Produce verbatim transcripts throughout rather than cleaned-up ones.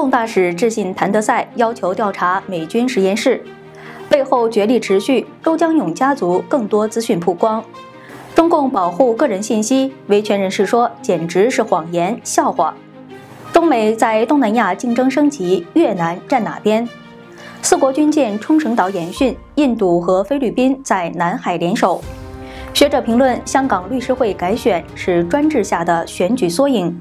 共大使致信谭德赛，要求调查美军实验室。背后角力持续，周江勇家族更多资讯曝光。中共保护个人信息，维权人士说简直是谎言、笑话。中美在东南亚竞争升级，越南站哪边？四国军舰冲绳岛演训，印度和菲律宾在南海联手。学者评论：香港律师会改选是专制下的选举缩影。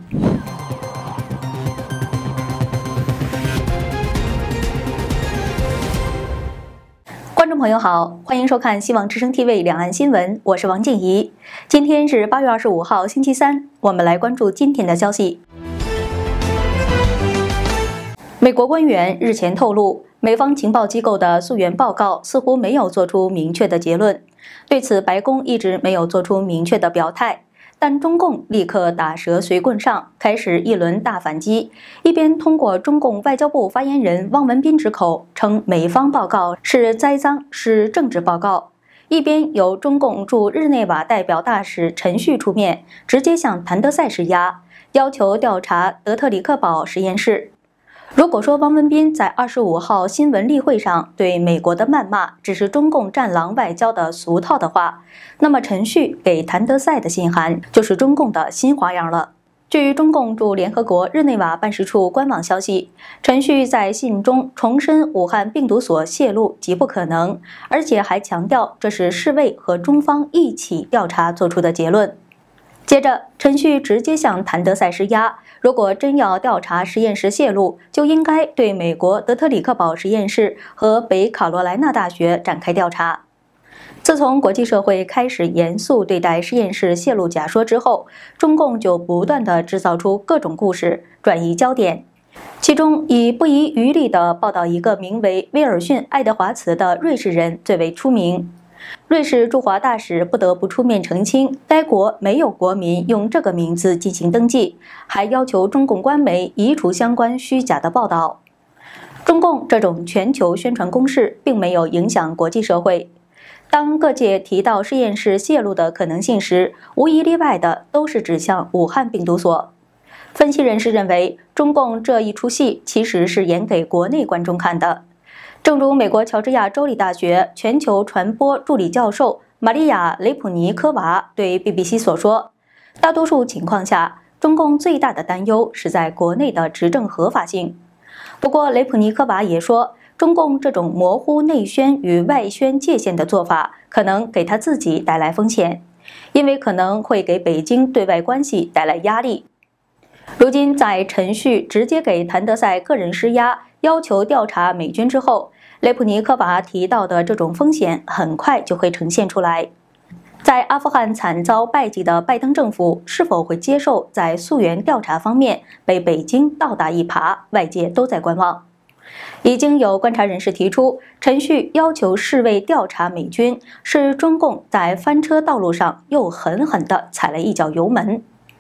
观众朋友好，欢迎收看希望之声 T V 两岸新闻，我是王静怡。今天是八月二十五号，星期三，我们来关注今天的消息。美国官员日前透露，美方情报机构的溯源报告似乎没有做出明确的结论。对此，白宫一直没有做出明确的表态，但中共立刻打蛇随棍上，开始一轮大反击。一边通过中共外交部发言人汪文斌之口称美方报告是栽赃，是政治报告，一边由中共驻日内瓦代表大使陈旭出面，直接向谭德赛施压，要求调查德特里克堡实验室。如果说汪文斌在二十五号新闻例会上对美国的谩骂只是中共战狼外交的俗套的话，那么陈旭给谭德赛的信函就是中共的新花样了。据中共驻联合国日内瓦办事处官网消息，陈旭在信中重申武汉病毒所泄露极不可能，而且还强调这是世卫和中方一起调查做出的结论。接着，陈旭直接向谭德赛施压，如果真要调查实验室泄露，就应该对美国德特里克堡实验室和北卡罗来纳大学展开调查。自从国际社会开始严肃对待实验室泄露假说之后，中共就不断地制造出各种故事，转移焦点。其中，以不遗余力地报道一个名为威尔逊·爱德华茨的瑞士人最为出名。瑞士驻华大使不得不出面澄清，该国没有国民用这个名字进行登记，还要求中共官媒移除相关虚假的报道。中共这种全球宣传攻势并没有影响国际社会。当各界提到实验室泄露的可能性时，无一例外的都是指向武汉病毒所。分析人士认为，中共这一出戏其实是演给国内观众看的。正如美国乔治亚州立大学全球传播助理教授玛利亚·雷普尼科娃对 B B C 所说，大多数情况下，中共最大的担忧是在国内的执政合法性。不过，雷普尼科娃也说，中共这种模糊内宣与外宣界限的做法，可能给他自己带来风险，因为可能会给北京对外关系带来压力。如今，在陈旭直接给谭德赛个人施压，要求调查美军之后，雷普尼科娃提到的这种风险很快就会呈现出来。在阿富汗惨遭败绩的拜登政府是否会接受在溯源调查方面被北京倒打一耙，外界都在观望。已经有观察人士提出，陈旭要求世卫调查美军，是中共在翻车道路上又狠狠地踩了一脚油门。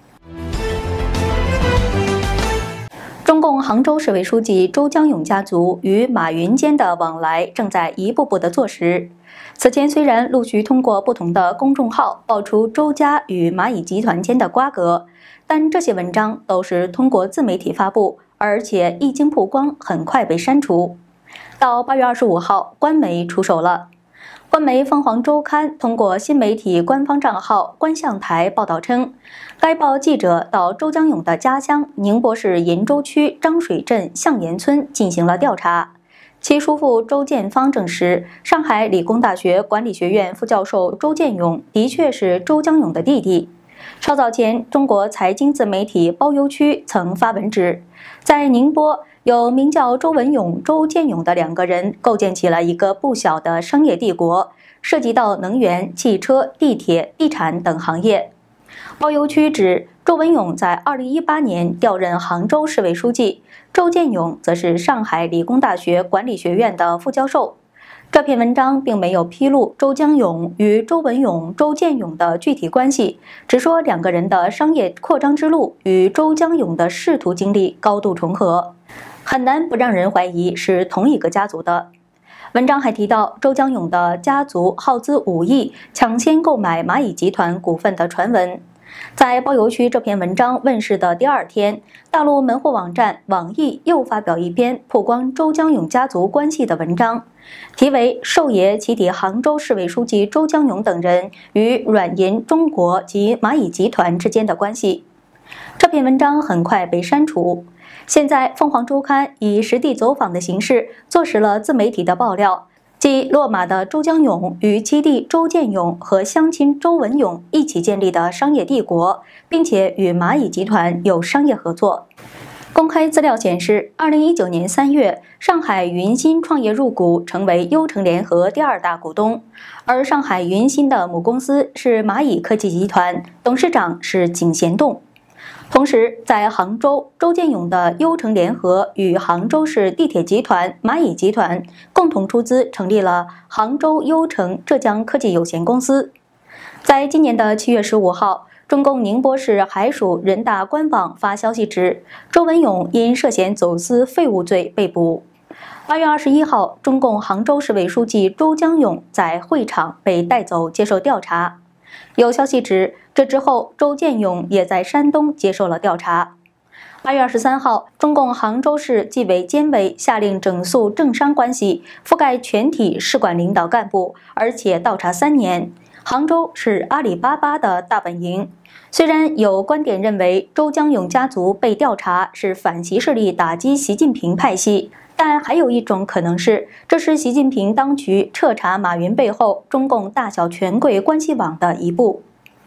中共杭州市委书记周江勇家族与马云间的往来正在一步步的坐实。此前虽然陆续通过不同的公众号爆出周家与蚂蚁集团间的瓜葛，但这些文章都是通过自媒体发布，而且一经曝光很快被删除。到八月二十五号，官媒出手了。官媒凤凰周刊通过新媒体官方账号观象台报道称，该报记者到周江勇的家乡宁波市鄞州区张水镇向岩村进行了调查。其叔父周建芳证实，上海理工大学管理学院副教授周建勇的确是周江勇的弟弟。稍早前，中国财经自媒体包邮区曾发文指，在宁波有名叫周文勇、周建勇的两个人构建起了一个不小的商业帝国，涉及到能源、汽车、地铁、地产等行业。包邮区指，周文勇在二零一八年调任杭州市委书记，周建勇则是上海理工大学管理学院的副教授。这篇文章并没有披露周江勇与周文勇、周建勇的具体关系，只说两个人的商业扩张之路与周江勇的仕途经历高度重合，很难不让人怀疑是同一个家族的。文章还提到，周江勇的家族耗资五亿抢先购买蚂蚁集团股份的传闻。 在包邮区这篇文章问世的第二天，大陆门户网站网易又发表一篇曝光周江勇家族关系的文章，题为《寿爷起底杭州市委书记周江勇等人与软银中国及蚂蚁集团之间的关系》。这篇文章很快被删除。现在，凤凰周刊以实地走访的形式坐实了自媒体的爆料。即落马的周江勇与七弟周建勇和乡亲周文勇一起建立的商业帝国，并且与蚂蚁集团有商业合作。公开资料显示，二零一九年三月，上海云新创业入股，成为优诚联合第二大股东，而上海云新的母公司是蚂蚁科技集团，董事长是井贤栋。同时，在杭州，周建勇的优诚联合与杭州市地铁集团、蚂蚁集团共同出资成立了杭州优诚浙江科技有限公司。在今年的七月十五号，中共宁波市海署人大官网发消息指，周文勇因涉嫌走私废物罪被捕。八月二十一号，中共杭州市委书记周江勇在会场被带走接受调查。有消息指，这之后，周建勇也在山东接受了调查。八月二十三号，中共杭州市纪委监委下令整肃政商关系，覆盖全体市管领导干部，而且倒查三年。杭州是阿里巴巴的大本营。虽然有观点认为周江勇家族被调查是反习势力打击习近平派系，但还有一种可能是，这是习近平当局彻查马云背后中共大小权贵关系网的一步。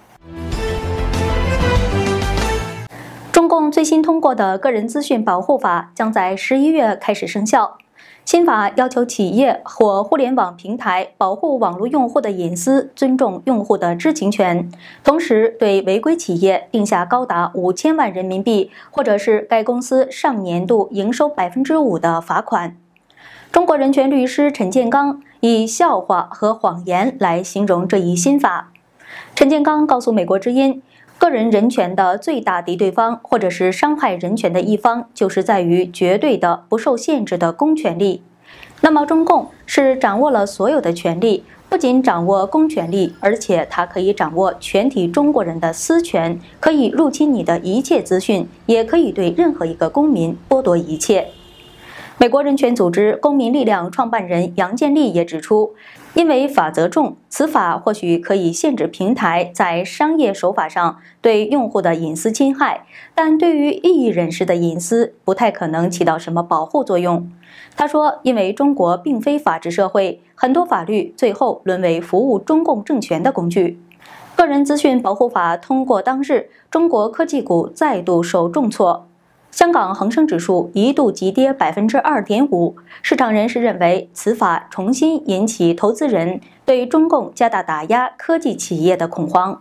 中共最新通过的个人资讯保护法将在十一月开始生效。新法要求企业或互联网平台保护网络用户的隐私，尊重用户的知情权，同时对违规企业定下高达五千万人民币，或者是该公司上年度营收百分之五的罚款。中国人权律师陈建刚以笑话和谎言来形容这一新法。陈建刚告诉美国之音，个人人权的最大敌对方，或者是伤害人权的一方，就是在于绝对的不受限制的公权力。那么中共是掌握了所有的权利，不仅掌握公权力，而且它可以掌握全体中国人的私权，可以入侵你的一切资讯，也可以对任何一个公民剥夺一切。美国人权组织公民力量创办人杨建立也指出，因为法则重，此法或许可以限制平台在商业手法上对用户的隐私侵害，但对于异议人士的隐私不太可能起到什么保护作用。他说，因为中国并非法治社会，很多法律最后沦为服务中共政权的工具。个人资讯保护法通过当日，中国科技股再度受重挫。香港恒生指数一度急跌 百分之二点五， 市场人士认为此法重新引起投资人对中共加大打压科技企业的恐慌。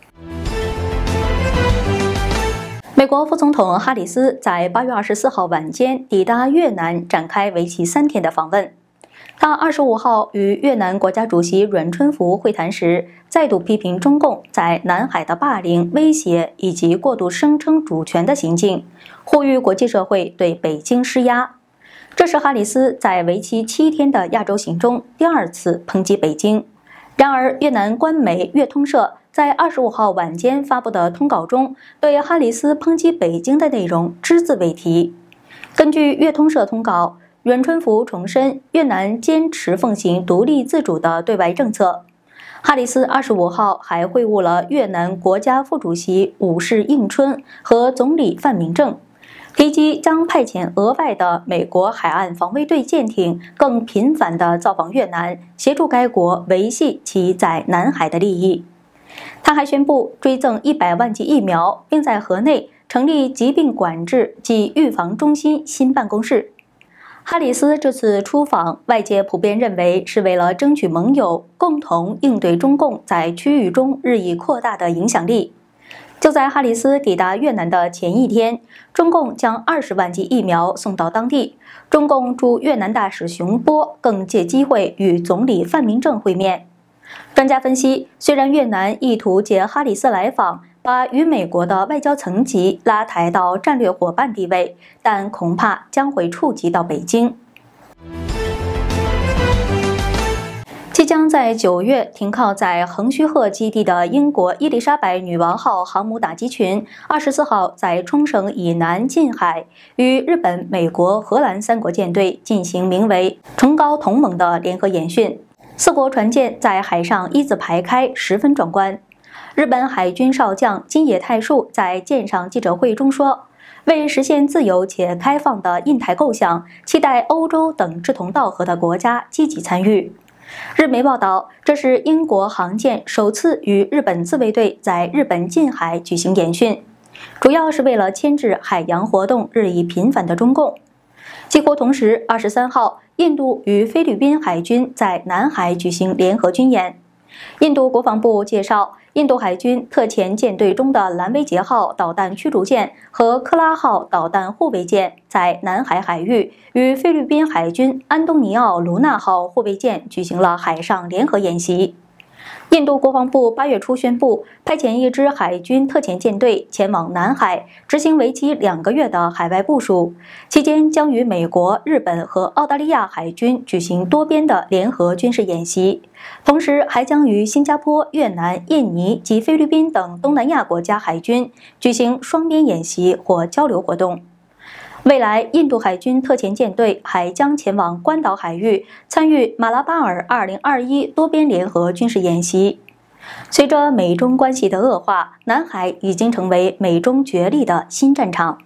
美国副总统哈里斯在八月二十四号晚间抵达越南，展开为期三天的访问。他二十五号与越南国家主席阮春福会谈时，再度批评中共在南海的霸凌、威胁以及过度声称主权的行径，呼吁国际社会对北京施压。这是哈里斯在为期七天的亚洲行中第二次抨击北京。然而，越南官媒越通社在二十五号晚间发布的通稿中，对哈里斯抨击北京的内容只字未提。根据越通社通稿，阮春福重申越南坚持奉行独立自主的对外政策。哈里斯二十五号还会晤了越南国家副主席武氏应春和总理范明政，提及将派遣额外的美国海岸防卫队舰艇更频繁地造访越南，协助该国维系其在南海的利益。他还宣布追赠一百万剂疫苗，并在河内成立疾病管制及预防中心新办公室。哈里斯这次出访，外界普遍认为是为了争取盟友，共同应对中共在区域中日益扩大的影响力。就在哈里斯抵达越南的前一天，中共将二十万剂疫苗送到当地。中共驻越南大使熊波更借机会与总理范明政会面。专家分析，虽然越南意图借哈里斯来访，把与美国的外交层级拉抬到战略伙伴地位，但恐怕将会触及到北京。即即将在九月停靠在横须贺基地的英国伊丽莎白女王号航母打击群，二十四号在冲绳以南近海与日本、美国、荷兰三国舰队进行名为“崇高同盟”的联合演训。四国船舰在海上一字排开，十分壮观。日本海军少将金野太树在舰上记者会中说，为实现自由且开放的印太构想，期待欧洲等志同道合的国家积极参与。日媒报道，这是英国航舰首次与日本自卫队在日本近海举行演训，主要是为了牵制海洋活动日益频繁的中共。几乎同时，二十三号，印度与菲律宾海军在南海举行联合军演。印度国防部介绍，印度海军特遣舰队中的兰威杰号导弹驱逐舰和克拉号导弹护卫舰在南海海域与菲律宾海军安东尼奥·卢纳号护卫舰举行了海上联合演习。印度国防部八月初宣布，派遣一支海军特遣舰队前往南海，执行为期两个月的海外部署，期间将与美国、日本和澳大利亚海军举行多边的联合军事演习，同时还将与新加坡、越南、印尼及菲律宾等东南亚国家海军举行双边演习或交流活动。未来，印度海军特遣舰队还将前往关岛海域，参与马拉巴尔二零二一多边联合军事演习。随着美中关系的恶化，南海已经成为美中角力的新战场。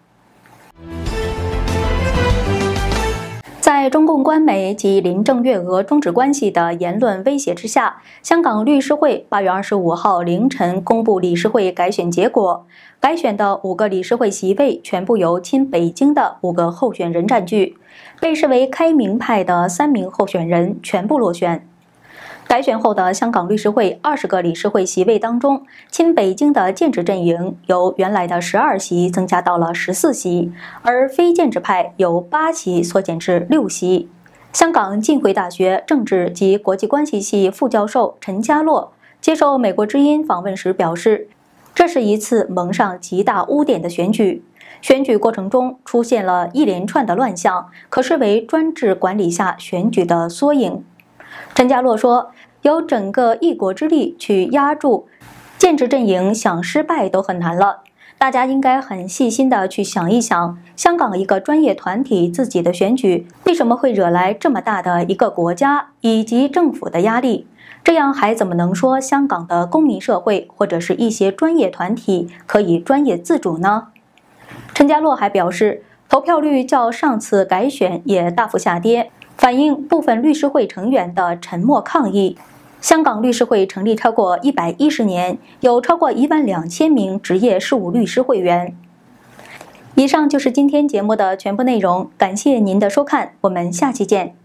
在中共官媒及林郑月娥终止关系的言论威胁之下，香港律师会八月二十五号凌晨公布理事会改选结果。改选的五个理事会席位全部由亲北京的五个候选人占据，被视为开明派的三名候选人全部落选。改选后的香港律师会二十个理事会席位当中，亲北京的建制阵营由原来的十二席增加到了十四席，而非建制派由八席缩减至六席。香港浸会大学政治及国际关系系副教授陈家洛接受美国之音访问时表示，这是一次蒙上极大污点的选举，选举过程中出现了一连串的乱象，可视为专制管理下选举的缩影。陈家洛说，有整个一国之力去压住建制阵营，想失败都很难了。大家应该很细心的去想一想，香港一个专业团体自己的选举，为什么会惹来这么大的一个国家以及政府的压力？这样还怎么能说香港的公民社会或者是一些专业团体可以专业自主呢？陈家洛还表示，投票率较上次改选也大幅下跌，反映部分律师会成员的沉默抗议。香港律师会成立超过一百一十年，有超过一万两千名职业事务律师会员。以上就是今天节目的全部内容，感谢您的收看，我们下期见。